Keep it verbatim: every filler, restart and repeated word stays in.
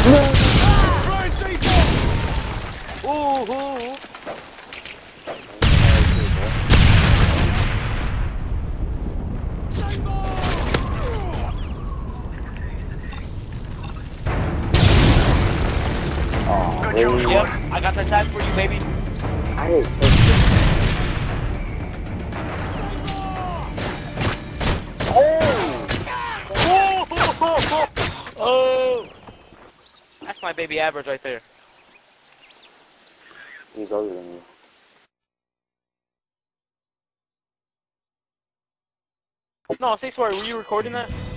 Ooh, ooh. Oh, Really? Yep, I got the tag for you, baby. I hate Oh! Oh! Oh! That's my baby average right there. He's older than you. No, say sorry, were you recording that?